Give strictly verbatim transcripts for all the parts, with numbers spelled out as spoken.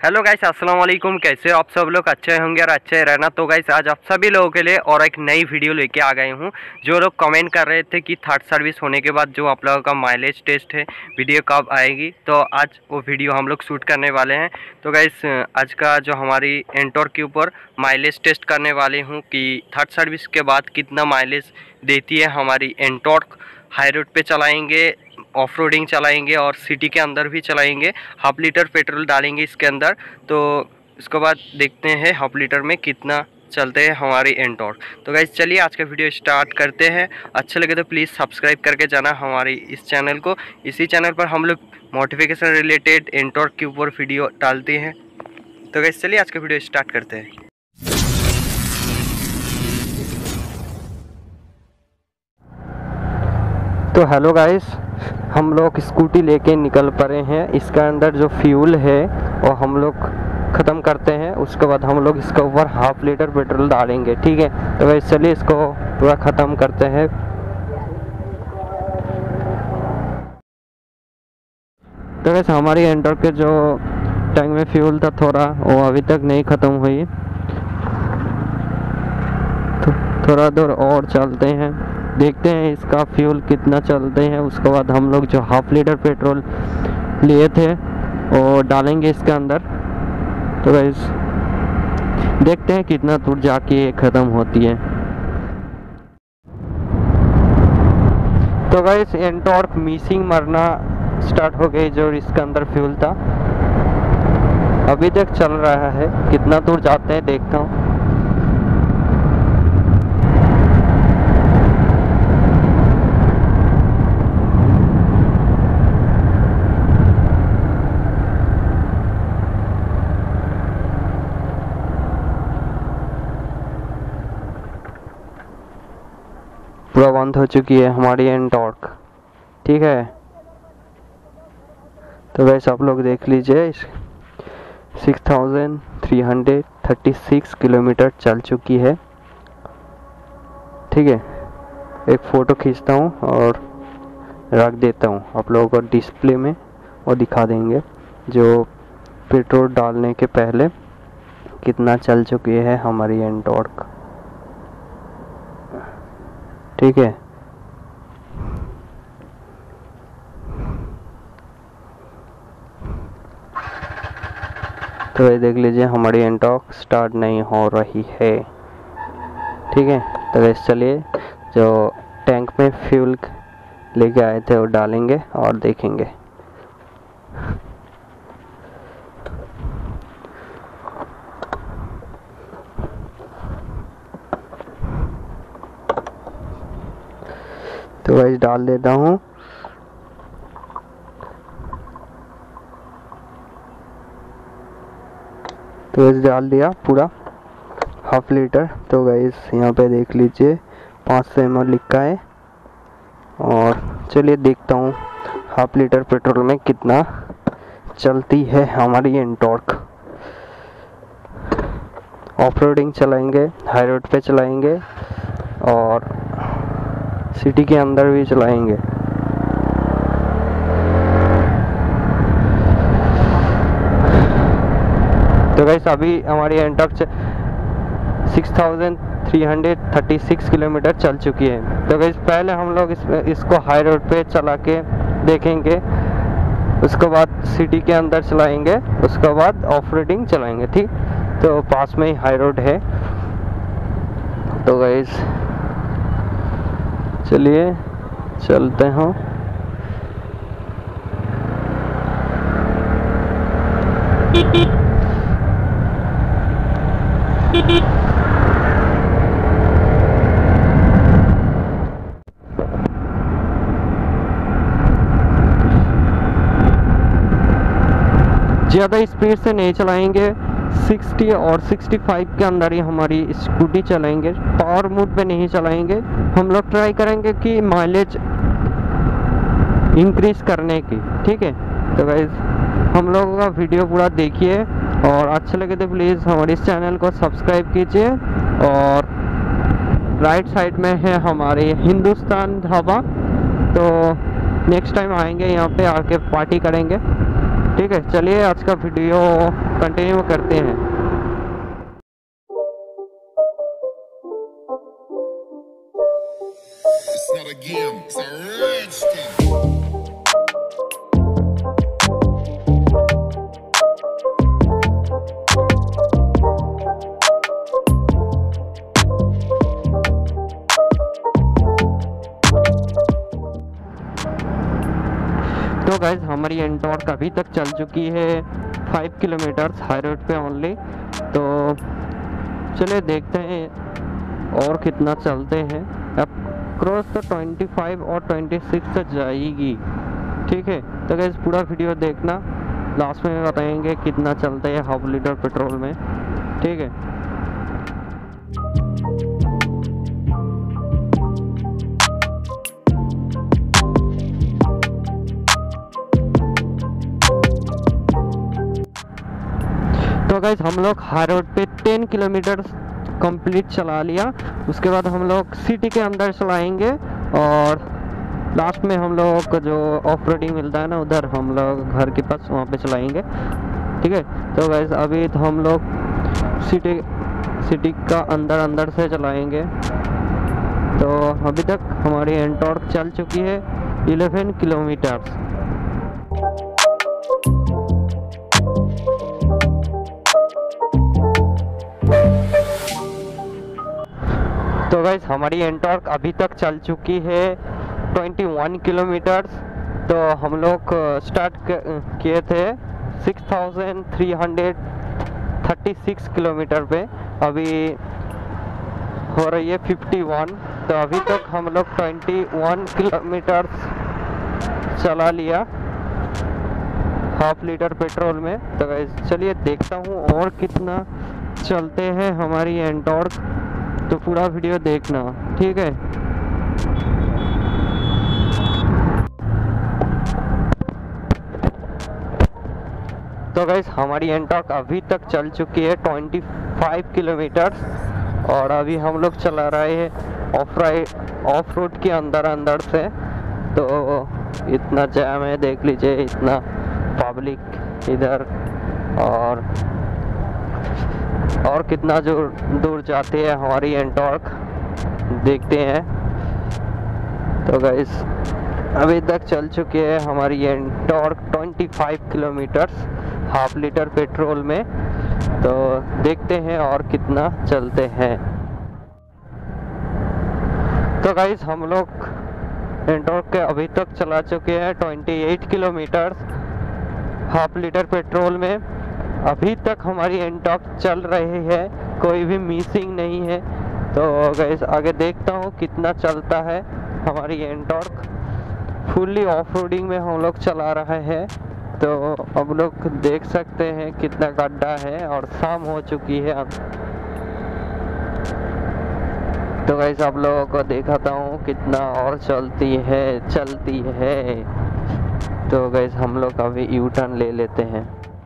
Hello guys, अस्सलाम वालेकुम। कैसे हो आप सब लोग? अच्छे होंगे और अच्छे रहना। तो गाइस आज आप सभी लोगों के लिए और एक नई वीडियो लेके आ गए हूँ। जो लोग कमेंट कर रहे थे कि थर्ड सर्विस होने के बाद जो आप लोगों का माइलेज टेस्ट है वीडियो कब आएगी, तो आज वो वीडियो हम लोग शूट करने वाले हैं। तो गाइस आज का जो हमारी एंटॉर्क के ऊपर माइलेज टेस्ट करने वाले हूँ कि थर्ड सर्विस के बाद कितना माइलेज देती है हमारी एंटॉर्क। हाई रोड पे चलाएंगे, ऑफ रोडिंग चलाएंगे और सिटी के अंदर भी चलाएंगे। हाफ लीटर पेट्रोल डालेंगे इसके अंदर, तो इसके बाद देखते हैं हाफ लीटर में कितना चलते हैं हमारी एंटॉर्क। तो गाइस चलिए आज का वीडियो स्टार्ट करते हैं। अच्छा लगे तो प्लीज़ सब्सक्राइब करके जाना हमारी इस चैनल को। इसी चैनल पर हम लोग मोटिफिकेशन रिलेटेड एंटॉर्क के ऊपर वीडियो डालते हैं। तो गाइस चलिए आज का वीडियो स्टार्ट करते हैं। तो हेलो गाइस, हम लोग स्कूटी लेके निकल पड़े हैं। इसके अंदर जो फ्यूल है वो हम लोग ख़त्म करते हैं, उसके बाद हम लोग इसके ऊपर हाफ लीटर पेट्रोल डालेंगे। ठीक है, तो वैसे चलिए इसको पूरा ख़त्म करते हैं। तो वैसे हमारी एंटॉर्क के जो टैंक में फ्यूल था थोड़ा, वो अभी तक नहीं ख़त्म हुई, तो थोड़ा दूर और चलते हैं, देखते हैं इसका फ्यूल कितना चलते हैं। उसके बाद हम लोग जो हाफ लीटर पेट्रोल लिए थे वो डालेंगे इसके अंदर। तो गाइस देखते हैं कितना दूर जाके ये ख़त्म होती है। तो गाइस एंटॉर्क मिसिंग मरना स्टार्ट हो गई, जो इसके अंदर फ्यूल था अभी तक चल रहा है। कितना दूर जाते हैं देखता हूँ। पूरा बंद हो चुकी है हमारी एंटॉर्क। ठीक है, तो वैसे आप लोग देख लीजिए, six thousand three hundred thirty six kilometre चल चुकी है। ठीक है, एक फ़ोटो खींचता हूँ और रख देता हूँ आप लोगों को डिस्प्ले में, और दिखा देंगे जो पेट्रोल डालने के पहले कितना चल चुकी है हमारी एंटॉर्क। ठीक है, तो ये देख लीजिए हमारी एंटॉर्क स्टार्ट नहीं हो रही है। ठीक है, तो वैसे चलिए जो टैंक में फ्यूल लेके आए थे वो डालेंगे और देखेंगे। तो वैसे डाल देता हूँ। तो वैसे डाल दिया पूरा हाफ लीटर। तो गाइस यहाँ पे देख लीजिए पाँच सौ एम एल लिखा है, और चलिए देखता हूँ हाफ लीटर पेट्रोल में कितना चलती है हमारी एंटॉर्क। ऑफ रोडिंग चलाएंगे, हाई रोड पे चलाएंगे और सिटी के अंदर भी चलाएंगे। तो गाइस अभी हमारी Ntorq six thousand three hundred thirty six kilometre चल चुकी है। तो गाइस पहले हम लोग इस, इसको हाई रोड पे चला के देखेंगे, उसके बाद सिटी के अंदर चलाएंगे, उसके बाद ऑफ रोडिंग चलाएंगे। ठीक, तो पास में ही हाई रोड है। तो गाइस चलिए चलते हैं। ज़्यादा स्पीड से नहीं चलाएंगे, सिक्सटी और सिक्सटी फाइव के अंदर ही हमारी स्कूटी चलाएंगे। पावर मोड पे नहीं चलाएंगे। हम लोग ट्राई करेंगे कि माइलेज इंक्रीज करने की। ठीक है, तो गाइस हम लोगों का वीडियो पूरा देखिए, और अच्छा लगे तो प्लीज़ हमारे इस चैनल को सब्सक्राइब कीजिए। और राइट साइड में है हमारे हिंदुस्तान ढाबा, तो नेक्स्ट टाइम आएंगे यहाँ पे आके पार्टी करेंगे। ठीक है, चलिए आज का वीडियो कंटिन्यू करते हैं। It's not a game, it's a rich thing. तो गाइज हमारी एंटॉर्क अभी तक चल चुकी है फाइव किलोमीटर्स हाई रोड पे ओनली। तो चलिए देखते हैं और कितना चलते हैं। अब क्रॉस तो ट्वेंटी फाइव और ट्वेंटी सिक्स तक जाएगी। ठीक है, तो गाइज पूरा वीडियो देखना, लास्ट में बताएंगे कितना चलते हैं हाफ लीटर पेट्रोल में। ठीक है, तो गाइज हम लोग हाई रोड पे टेन किलोमीटर कंप्लीट चला लिया। उसके बाद हम लोग सिटी के अंदर चलाएंगे और लास्ट में हम लोग को जो ऑफ रोडिंग मिलता है ना, उधर हम लोग घर के पास वहाँ पे चलाएंगे। ठीक है, तो गाइज अभी तो हम लोग सिटी सिटी का अंदर अंदर से चलाएंगे। तो अभी तक हमारी एंटॉर्क चल चुकी है इलेवन किलोमीटर्स। तो गाइस हमारी एंटॉर्क अभी तक चल चुकी है ट्वेंटी वन किलोमीटर्स। तो हम लोग स्टार्ट किए थे six thousand three hundred thirty six kilometre पे, अभी हो रही है फिफ्टी वन। तो अभी तक हम लोग ट्वेंटी वन किलोमीटर्स चला लिया हाफ लीटर पेट्रोल में। तो गाइस चलिए देखता हूँ और कितना चलते हैं हमारी एंटॉर्क। तो पूरा वीडियो देखना, ठीक है। तो गाइस हमारी एंटॉर्क अभी तक चल चुकी है ट्वेंटी फाइव किलोमीटर्स और अभी हम लोग चला रहे हैं ऑफ राइड ऑफ रोड के अंदर अंदर से। तो इतना जैम है, देख लीजिए, इतना पब्लिक इधर, और और कितना जो दूर जाते हैं हमारी एंटॉर्क, देखते हैं। तो गाइस अभी तक चल चुके हैं हमारी Ntorq twenty five kilometres half litre petrol में। तो देखते हैं और कितना चलते हैं। तो गाइस हम लोग एंटॉर्क के अभी तक चला चुके हैं twenty eight kilometres half litre petrol में। अभी तक हमारी एंटॉर्क चल रही है, कोई भी मिसिंग नहीं है। तो गाइस आगे देखता हूँ कितना चलता है हमारी एंटॉर्क। फुल्ली ऑफ रोडिंग में हम लोग चला रहे हैं। तो अब लोग देख सकते हैं कितना गड्ढा है और शाम हो चुकी है अब। तो गाइस आप लोगों को दिखाता हूँ कितना और चलती है चलती है। तो गाइस हम लोग अभी यू टर्न ले लेते हैं।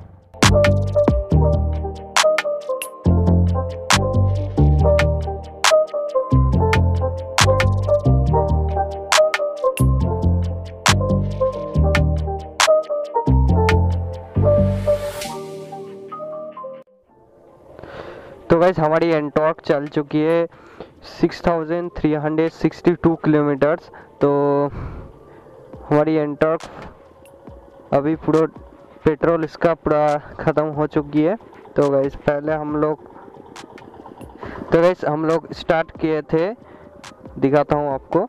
तो गाइस हमारी एंटॉर्क चल चुकी है six thousand three hundred sixty two kilometres. तो हमारी एंटॉर्क अभी पूरा पेट्रोल इसका पूरा ख़त्म हो चुकी है। तो गाइस पहले हम लोग तो गाइस हम लोग स्टार्ट किए थे, दिखाता हूँ आपको,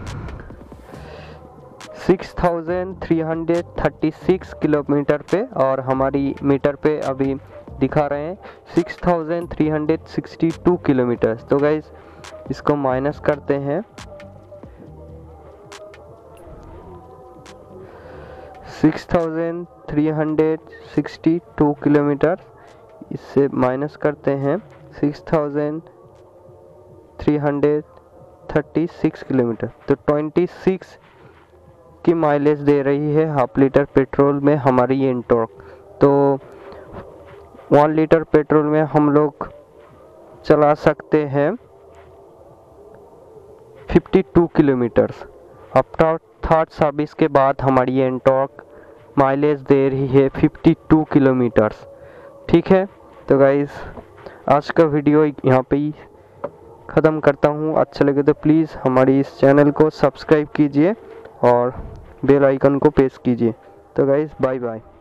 six thousand three hundred thirty six kilometre पे, और हमारी मीटर पे अभी दिखा रहे हैं six thousand three hundred sixty two kilometre. तो गाइस इसको माइनस करते हैं, six thousand three hundred sixty two kilometre, इससे माइनस करते हैं six thousand three hundred thirty six kilometre. तो ट्वेंटी सिक्स की माइलेज दे रही है हाफ लीटर पेट्रोल में हमारी एंटॉर्क। तो वन लीटर पेट्रोल में हम लोग चला सकते हैं fifty two kilometres. After third service के बाद हमारी एंटॉर्क माइलेज दे रही है बावन किलोमीटर्स। ठीक है, तो गाइस आज का वीडियो यहाँ पे ही ख़त्म करता हूँ। अच्छा लगे तो प्लीज़ हमारी इस चैनल को सब्सक्राइब कीजिए और बेल आइकन को प्रेस कीजिए। तो गाइस बाय बाय।